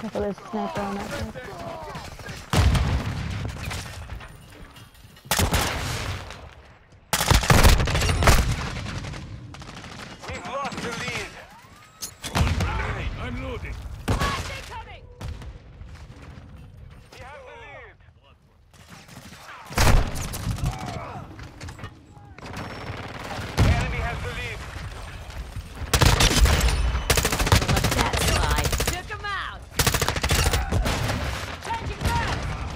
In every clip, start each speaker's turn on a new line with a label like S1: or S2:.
S1: Careful, there's a sniper on that side.
S2: We've lost the lead.
S3: I'm loading.
S2: Incoming. We have the lead. The enemy has the lead.
S4: Let that slide. Took him out. Changing back.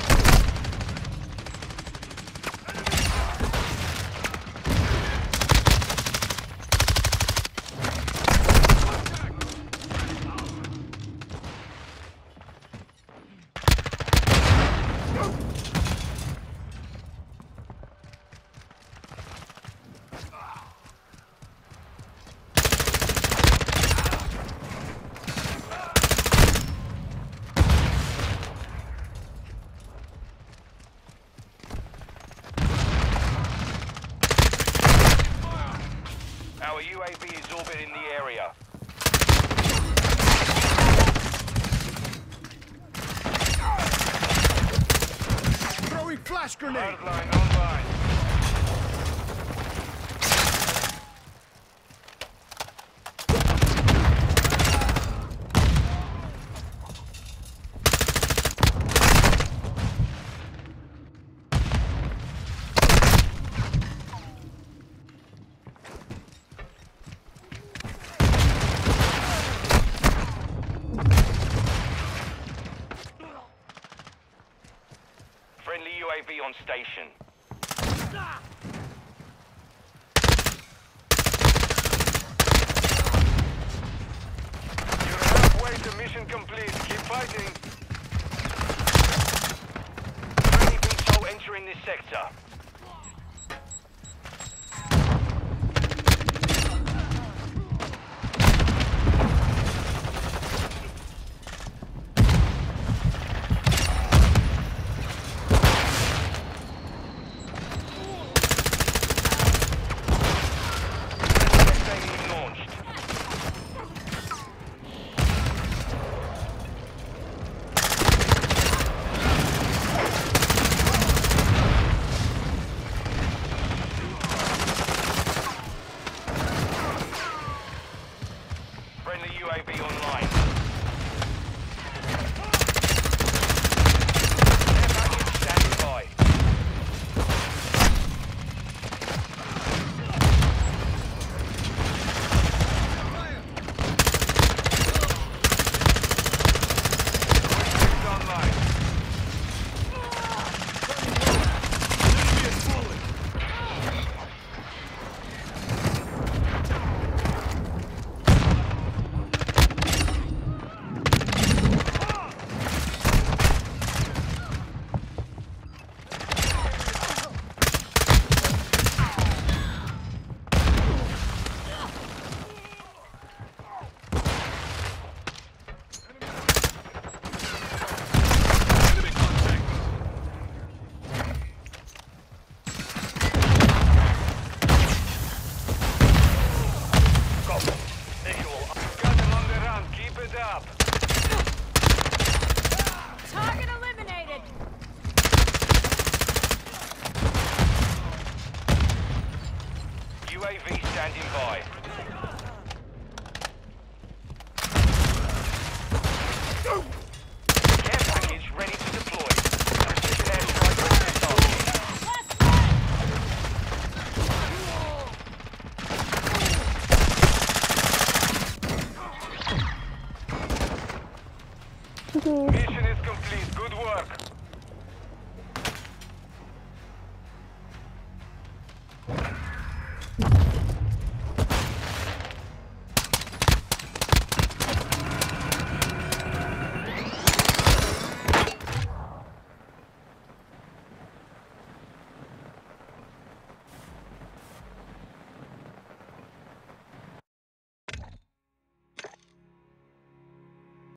S2: Our UAV is orbiting the area.
S3: Throwing flash grenade.
S2: Hardline online. Friendly UAV on station. You're halfway to mission complete. Keep fighting. Friendly VTOL entering this sector. Launched. Friendly UAV online. Air package standing by. Online.
S3: Enemy is falling. Enemy contact.
S2: Copy. Visual. Got them on the run. Keep it up.
S4: Target eliminated.
S2: UAV standing by. Care package ready to deploy. Precision airstrike ready to start.
S4: Last man.
S1: Okay.
S2: Mission is complete. Good work.